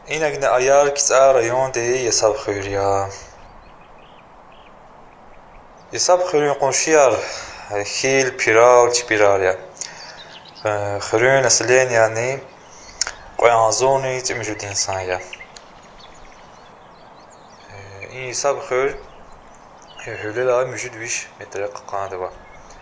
اینک ایار کس رایون دی یساب خوریا یساب خورین قنشیار خیل پیرال چی پیرالیا خورین اصلین یعنی قیانزونی چی موجود انسانیا این یساب خور هولی لای موجود ویش مترق قانده با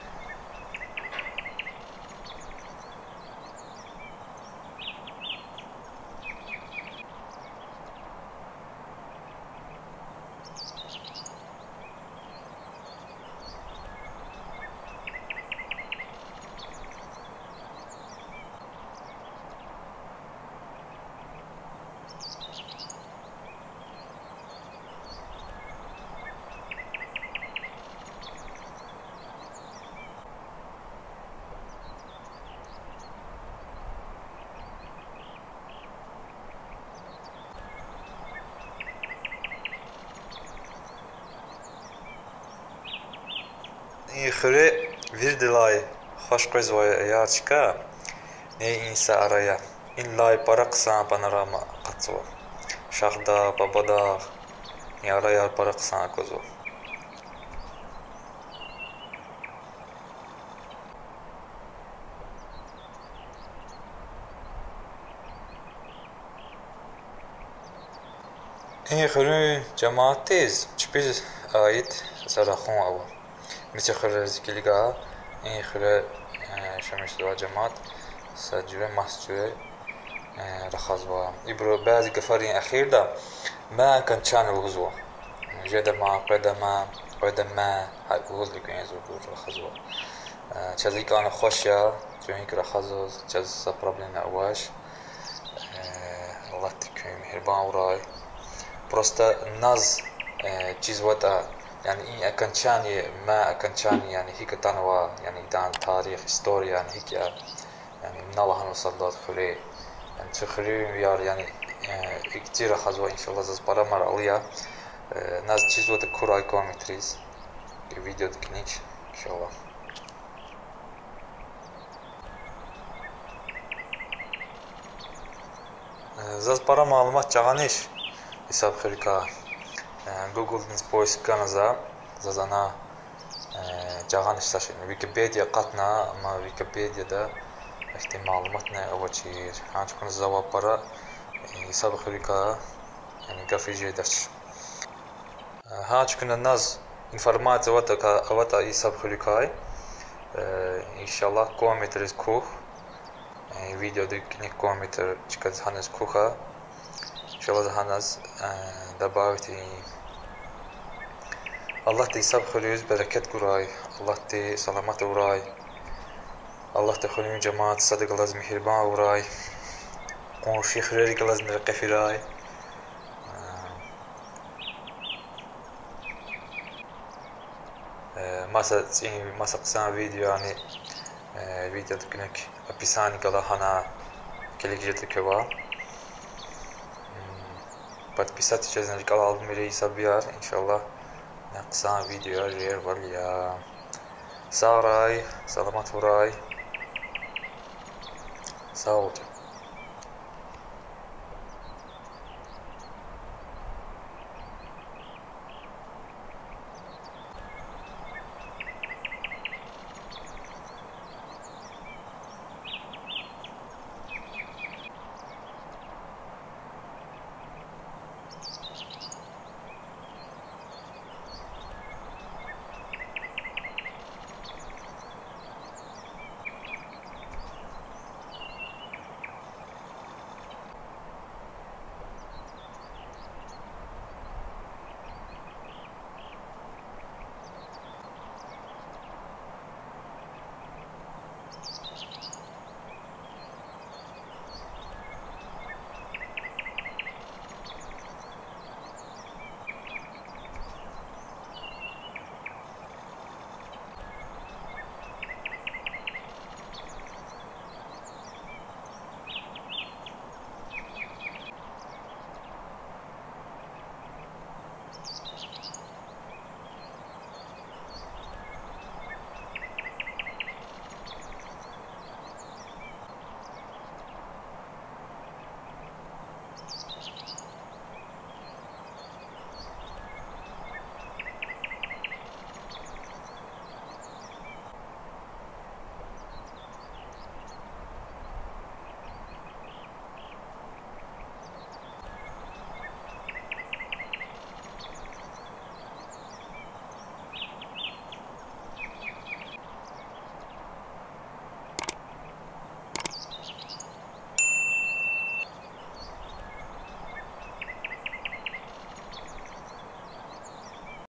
این خوره ویرد لای خوش قیزوی ایار چکا نه این سعرایا این لای پرقصان پانوراما قطعو شخدا بابدا یارا پرقصان کزو این خوره جماعت تیز چپیز آید سرخون او مثل خوره زکیلیگا این خوره شمش دوا جماعت سجوه مسجوه رخصوا يبرو بعض قفارين أخير ده ما كان شان الغزوة جدا ما قدم ما هاي غزل كان يزور رخصوا چازی که آن خوشیا چون اینکه رخصوز چاز سپرابلین أواش الله تكون مهربان وراي برستا ناز چیز وتا يعني إيه أكنشاني ما أكنشاني يعني هيك تنوى يعني دان تاريخ هستوري يعني هيك يعني من الله نصلات خليه يعني تخريم يار يعني كتير خزوة إن شاء الله زز برا مر عليا ناس چیز وتا كوراي كومنتريز فيديو دكنيش إن شاء الله زز برا معلومات جغانيش حساب خريكا جوجل نسبويس كنزا زز أنا جغانيش ساشين ويكيبيديا قطنا ما ويكيبيديا ده احتي معلوماتنا أول شيء هنكون الزواب برا حساب خريكا يعني قفي جيدش هنكون الناس информация وتا حساب خريكاي إن شاء الله كومنترز كوخ فيديو ديك كومنتر چكز هنز كوخا إن شاء الله هنز دباوتي الله تي حساب خريز بركات قراي الله تي سلامات وراي الله تخليهم جماعة صدق لازم مهربان وراي قنشي خريري لازم نرقفي راي ماسا قسام فيديو يعني فيديو تكنك описание когда она кликните кева подписаться через на канал Мири Сабиар иншаллах на قسام فيديو جير وليا ساراي سلامات وراي ساوت